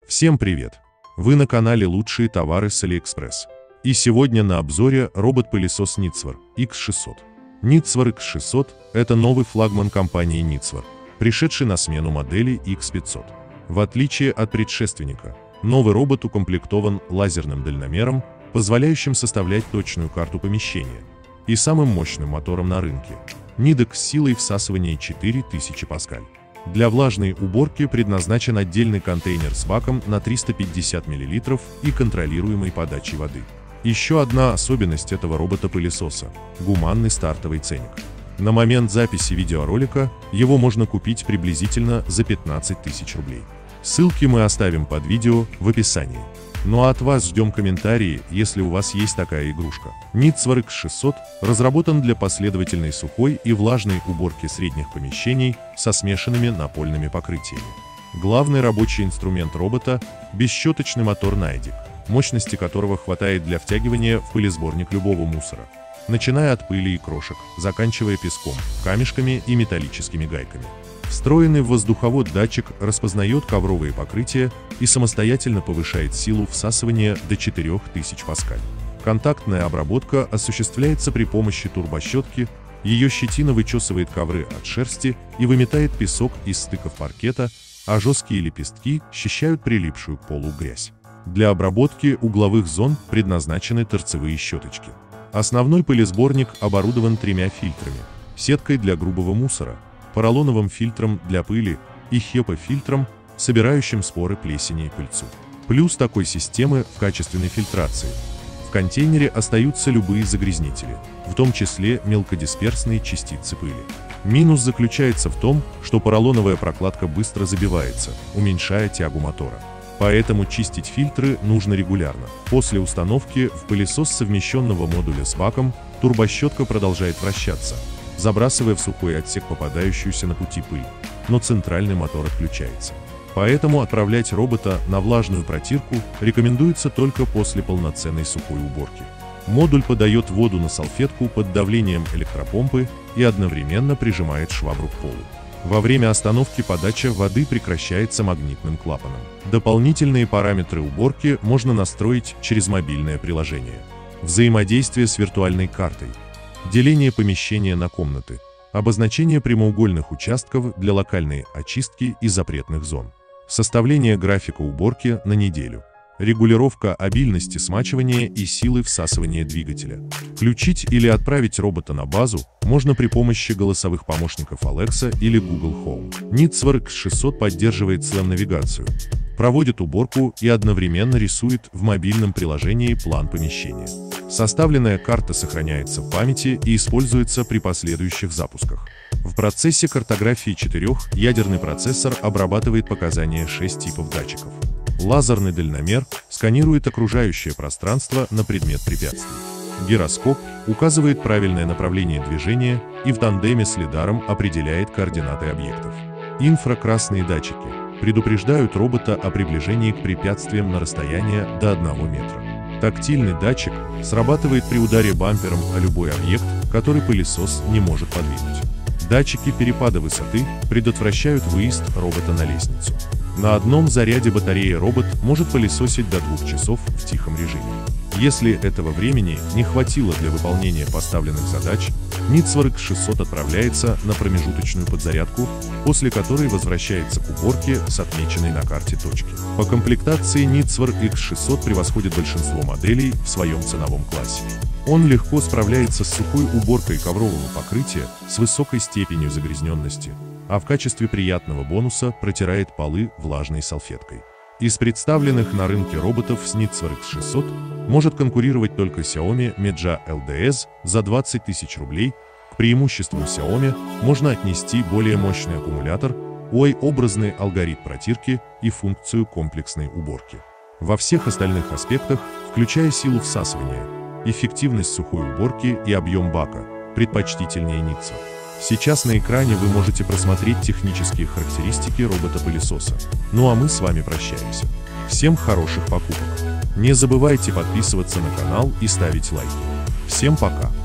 Всем привет! Вы на канале «Лучшие товары с Алиэкспресс». И сегодня на обзоре робот-пылесос Nitsvar X600. Nitsvar X600 – это новый флагман компании Nitsvar, пришедший на смену модели X500. В отличие от предшественника, новый робот укомплектован лазерным дальномером, позволяющим составлять точную карту помещения, и самым мощным мотором на рынке – Nidec с силой всасывания 4000 паскаль. Для влажной уборки предназначен отдельный контейнер с баком на 350 мл и контролируемой подачей воды. Еще одна особенность этого робота-пылесоса – гуманный стартовый ценник. На момент записи видеоролика его можно купить приблизительно за 15 тысяч рублей. Ссылки мы оставим под видео в описании. Ну а от вас ждем комментарии, если у вас есть такая игрушка. Nitsvar X600 разработан для последовательной сухой и влажной уборки средних помещений со смешанными напольными покрытиями. Главный рабочий инструмент робота – бесщеточный мотор Nidec, мощности которого хватает для втягивания в пылесборник любого мусора, начиная от пыли и крошек, заканчивая песком, камешками и металлическими гайками. Встроенный в воздуховод датчик распознает ковровые покрытия и самостоятельно повышает силу всасывания до 4000 паскаль. Контактная обработка осуществляется при помощи турбощетки, ее щетина вычесывает ковры от шерсти и выметает песок из стыков паркета, а жесткие лепестки счищают прилипшую к полу грязь. Для обработки угловых зон предназначены торцевые щеточки. Основной пылесборник оборудован 3 фильтрами, сеткой для грубого мусора, поролоновым фильтром для пыли и HEPA-фильтром, собирающим споры плесени и пыльцу. Плюс такой системы в качественной фильтрации. В контейнере остаются любые загрязнители, в том числе мелкодисперсные частицы пыли. Минус заключается в том, что поролоновая прокладка быстро забивается, уменьшая тягу мотора. Поэтому чистить фильтры нужно регулярно. После установки в пылесос совмещенного модуля с баком турбощетка продолжает вращаться, забрасывая в сухой отсек попадающуюся на пути пыль, но центральный мотор отключается. Поэтому отправлять робота на влажную протирку рекомендуется только после полноценной сухой уборки. Модуль подает воду на салфетку под давлением электропомпы и одновременно прижимает швабру к полу. Во время остановки подача воды прекращается магнитным клапаном. Дополнительные параметры уборки можно настроить через мобильное приложение. Взаимодействие с виртуальной картой. Деление помещения на комнаты, обозначение прямоугольных участков для локальной очистки и запретных зон, составление графика уборки на неделю, регулировка обильности смачивания и силы всасывания двигателя. Включить или отправить робота на базу можно при помощи голосовых помощников Alexa или Google Home. Nitsvar X600 поддерживает SLAM-навигацию, проводит уборку и одновременно рисует в мобильном приложении план помещения. Составленная карта сохраняется в памяти и используется при последующих запусках. В процессе картографии 4-ядерный процессор обрабатывает показания 6 типов датчиков. Лазерный дальномер сканирует окружающее пространство на предмет препятствий. Гироскоп указывает правильное направление движения и в тандеме с лидаром определяет координаты объектов. Инфракрасные датчики предупреждают робота о приближении к препятствиям на расстояние до 1 метра. Тактильный датчик срабатывает при ударе бампером о любой объект, который пылесос не может подвинуть. Датчики перепада высоты предотвращают выезд робота на лестницу. На одном заряде батареи робот может пылесосить до 2 часов в тихом режиме. Если этого времени не хватило для выполнения поставленных задач, Nitsvar X600 отправляется на промежуточную подзарядку, после которой возвращается к уборке с отмеченной на карте точки. По комплектации Nitsvar X600 превосходит большинство моделей в своем ценовом классе. Он легко справляется с сухой уборкой коврового покрытия с высокой степенью загрязненности, а в качестве приятного бонуса протирает полы влажной салфеткой. Из представленных на рынке роботов с Nitsvar X600 может конкурировать только Xiaomi Medja LDS за 20 тысяч рублей. К преимуществу Xiaomi можно отнести более мощный аккумулятор, UI-образный алгоритм протирки и функцию комплексной уборки. Во всех остальных аспектах, включая силу всасывания, эффективность сухой уборки и объем бака, предпочтительнее Nitsvar. Сейчас на экране вы можете просмотреть технические характеристики робота-пылесоса. Ну а мы с вами прощаемся. Всем хороших покупок! Не забывайте подписываться на канал и ставить лайки. Всем пока!